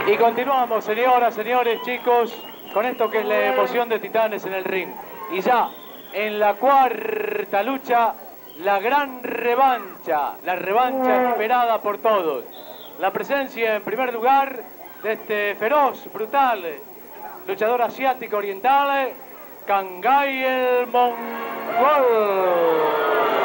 Y continuamos, señoras, señores, chicos, con esto que es la emoción de Titanes en el ring. Y ya, en la cuarta lucha, la gran revancha, la revancha esperada por todos. La presencia, en primer lugar, de este feroz, brutal, luchador asiático oriental, Kangay el Mongol.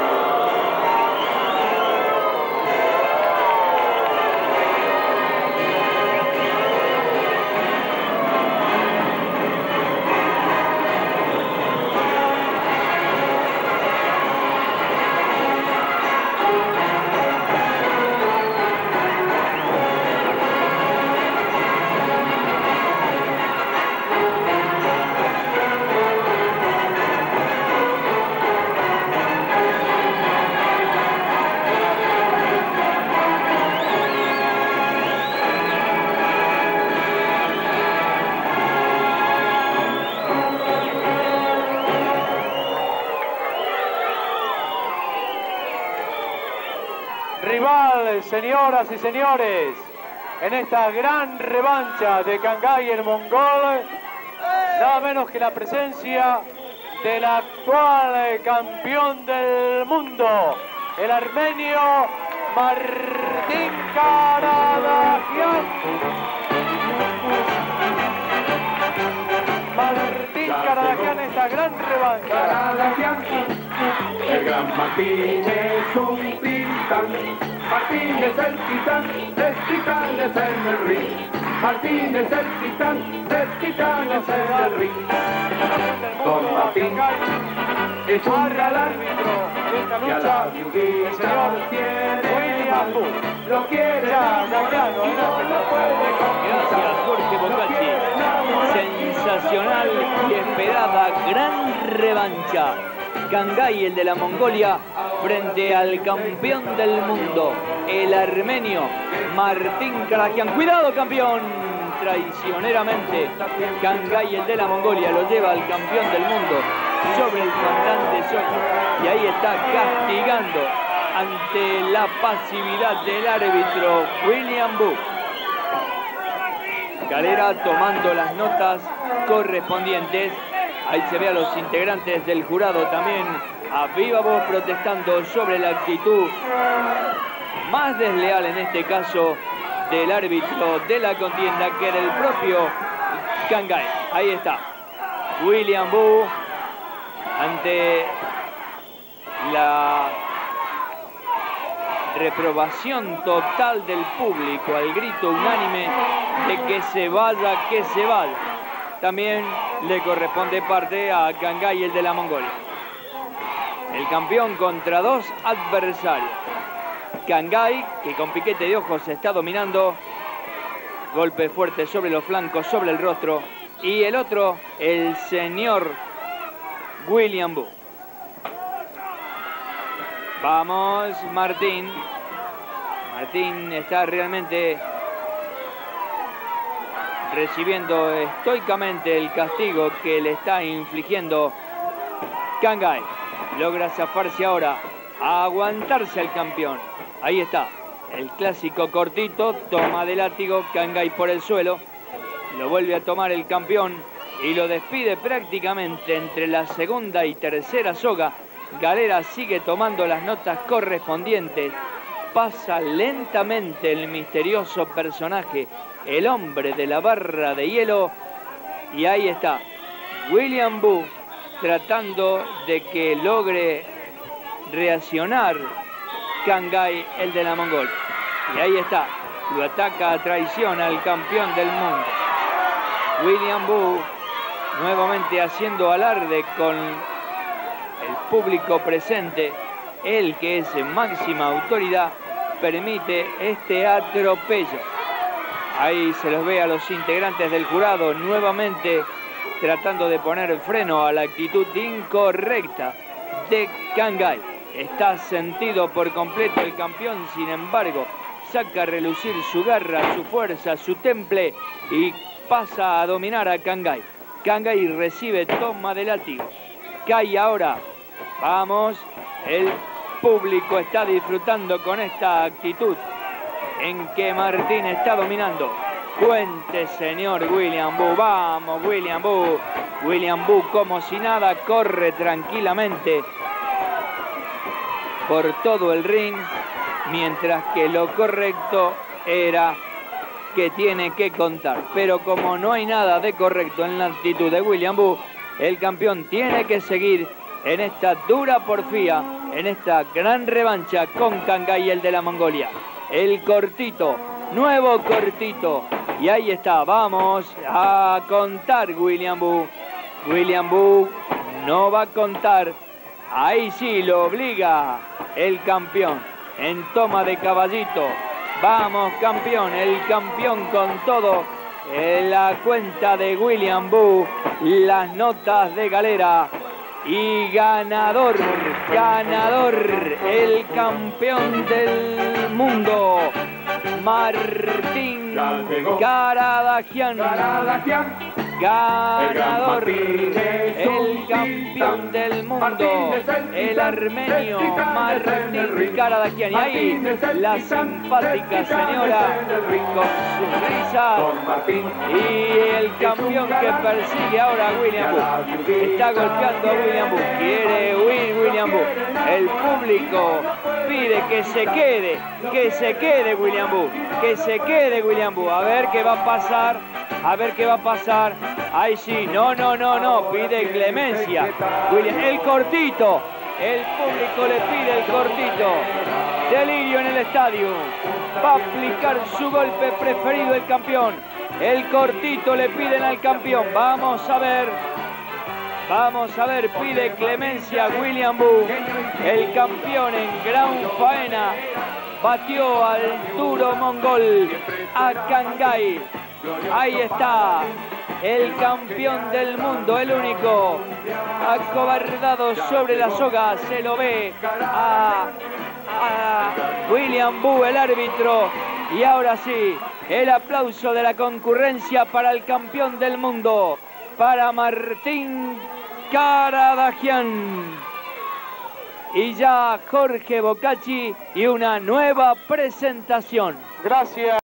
Rival, señoras y señores, en esta gran revancha de Kangay el Mongol, nada menos que la presencia del actual campeón del mundo, el armenio Martín Karadagian. Martín Karadagian, esta gran revancha. El gran Martín es un titán. Martín es el titán, es titanes en el ring. Martín es el titán, es titanes en el ring. Don Martín es un galán y a la viudita tiene mal. Lo quiere enamorar y no lo puede conquistar. Gracias, Jorge Bocacci. Sensacional y esperada gran revancha. Kangay, el de la Mongolia, frente al campeón del mundo, el armenio Martín Karadagian. ¡Cuidado, campeón! Traicioneramente, Kangay, el de la Mongolia, lo lleva al campeón del mundo sobre el comandante Soki. Y ahí está castigando ante la pasividad del árbitro William Bu. Galera tomando las notas correspondientes. Ahí se ve a los integrantes del jurado también a viva voz protestando sobre la actitud más desleal en este caso del árbitro de la contienda, que era el propio Kangay. Ahí está William Bu ante la reprobación total del público al grito unánime de que se vaya, que se vaya. También le corresponde parte a Kangay, el de la Mongolia. El campeón contra dos adversarios. Kangay, que con piquete de ojos se está dominando. Golpe fuerte sobre los flancos, sobre el rostro. Y el otro, el señor William Bu. Vamos, Martín. Martín está realmente recibiendo estoicamente el castigo que le está infligiendo Kangay. Logra zafarse ahora, a aguantarse al campeón. Ahí está, el clásico cortito, toma de látigo, Kangay por el suelo. Lo vuelve a tomar el campeón y lo despide prácticamente entre la segunda y tercera soga. Galera sigue tomando las notas correspondientes. Pasa lentamente el misterioso personaje, el hombre de la barra de hielo. Y ahí está William Bu tratando de que logre reaccionar Kangay, el de la Mongolia. Y ahí está, lo ataca a traición al campeón del mundo. William Bu nuevamente haciendo alarde con el público presente. Él, que es máxima autoridad, permite este atropello. Ahí se los ve a los integrantes del jurado nuevamente tratando de poner freno a la actitud incorrecta de Kangay. Está sentido por completo el campeón, sin embargo, saca a relucir su garra, su fuerza, su temple y pasa a dominar a Kangay. Kangay recibe toma de látigo. Cae ahora. Vamos, el público está disfrutando con esta actitud en que Martín está dominando. Cuente, señor William Boo. Vamos, William Boo. William Boo, como si nada, corre tranquilamente por todo el ring, mientras que lo correcto era que tiene que contar. Pero como no hay nada de correcto en la actitud de William Boo, el campeón tiene que seguir en esta dura porfía, en esta gran revancha con Kangay, el de la Mongolia. El cortito, nuevo cortito. Y ahí está, vamos a contar William Boo. William Boo no va a contar. Ahí sí lo obliga el campeón en toma de caballito. Vamos, campeón, el campeón con todo. En la cuenta de William Boo, las notas de galera. Y ganador, ganador, el campeón del mundo, Martín Karadagian. Ganador, el campeón del mundo, el armenio Martín Karadagian. Y ahí la simpática señora con sus risas. Y el campeón que persigue ahora a William Boo. Está golpeando a William Boo. Quiere huir William Boo. El público pide que se quede William Boo. Que se quede William Boo. A ver qué va a pasar. A ver qué va a pasar. Ahí sí, no, pide clemencia. William, el cortito. El público le pide el cortito. Delirio en el estadio. Va a aplicar su golpe preferido el campeón. El cortito le piden al campeón. Vamos a ver. Vamos a ver, pide clemencia William Boo. El campeón en gran faena. Batió al duro mongol, a Kangay. Ahí está, el campeón del mundo, el único, acobardado sobre la soga. Se lo ve a William Boo, el árbitro. Y ahora sí, el aplauso de la concurrencia para el campeón del mundo, para Martín Karadagian. Y ya Jorge Bocacci y una nueva presentación. Gracias.